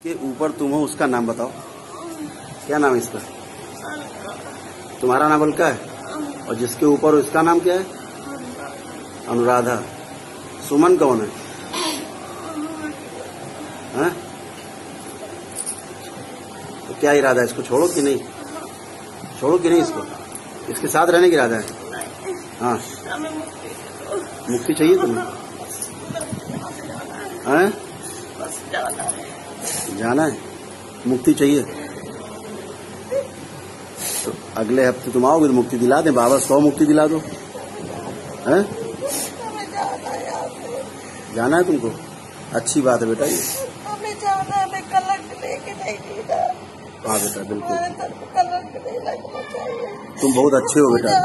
के ऊपर तुम हो उसका नाम बताओ। क्या नाम है इसका? तुम्हारा नाम अलका है और जिसके ऊपर हो इसका नाम क्या है? अनुराधा। सुमन कौन है? हाँ? तो क्या इरादा है, इसको छोड़ो कि नहीं? छोड़ो कि नहीं इसको? इसके साथ रहने की इरादा है? हाँ, मुक्ति चाहिए तुम्हें? हैं? जाना है, मुक्ति चाहिए तो अगले हफ्ते तुम आओगे तो मुक्ति दिला दें। बाबा 100 मुक्ति दिला दो। हैं? जाना है तुमको? अच्छी बात है बेटा ये। हमें जाना है, हमें कलंक लेके नहीं जीना। हाँ बेटा, बिल्कुल कलंक नहीं लगना चाहिए। तुम बहुत अच्छे हो बेटा।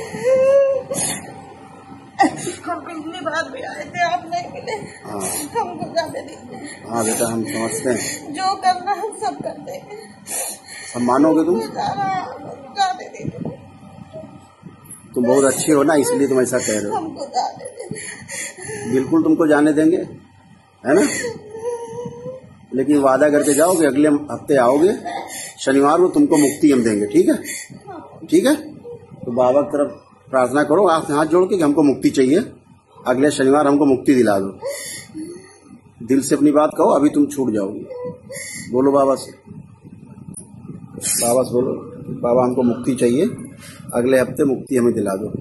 हम पिछली बार भी आए थे, आप नहीं मिले। हाँ हमको जाने दीजिए। हाँ बेटा, हम समझते हैं, जो करना हम सब कर देंगे। सब मानोगे तुम? जाने दीजिए। तुम बहुत अच्छे हो ना, इसलिए तुम ऐसा कह रहे हो। हमको जाने दीजिए। बिल्कुल तुमको जाने देंगे, है ना? लेकिन वादा करके जाओ कि अगले हफ्ते आओगे, शनिवार को तुमको मुक्ति हम देंगे। ठीक है? ठीक है, तो बाबा की तरफ प्रार्थना करो, आप हाथ जोड़ के कि हमको मुक्ति चाहिए, अगले शनिवार हमको मुक्ति दिला दो। दिल से अपनी बात कहो, अभी तुम छूट जाओगी। बोलो बाबा से, बाबा से बोलो, बाबा हमको मुक्ति चाहिए, अगले हफ्ते मुक्ति हमें दिला दो।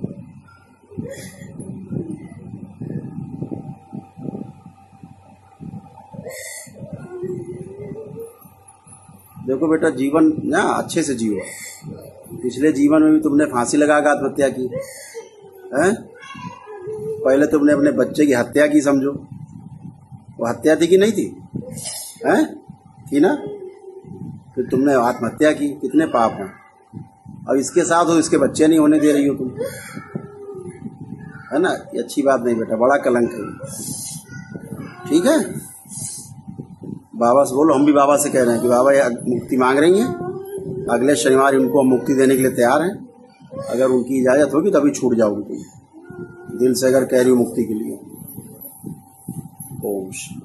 देखो बेटा, जीवन ना अच्छे से जियो। पिछले जीवन में भी तुमने फांसी लगा कर आत्महत्या की है। पहले तुमने अपने बच्चे की हत्या की, समझो। वो हत्या थी कि नहीं थी? हैं? थी ना? फिर तुमने आत्महत्या की, कितने पाप हैं। अब इसके साथ हो, इसके बच्चे नहीं होने दे रही हो तुम, है ना? ये अच्छी बात नहीं बेटा, बड़ा कलंक है। ठीक है, बाबा से बोलो, हम भी बाबा से कह रहे हैं कि बाबा ये मुक्ति मांग रही हैं, अगले शनिवार उनको हम मुक्ति देने के लिए तैयार हैं। अगर उनकी इजाजत होगी तभी छूट जाओगी तुम, दिल से अगर कह रही हो मुक्ति के लिए। ओम।